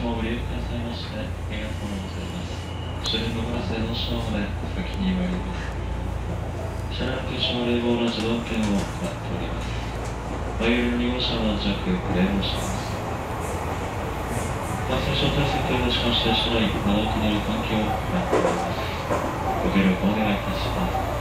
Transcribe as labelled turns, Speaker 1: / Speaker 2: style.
Speaker 1: もご利用くださいまして、ありがとうございます。終電のガラスへの車までお先に参ります。車内停止の冷房の自動点を行っております。最寄りの2号車は弱冷房車です。感染症対策といたしまして、車内窓となる換気を行っております。ご協力お願いいたします。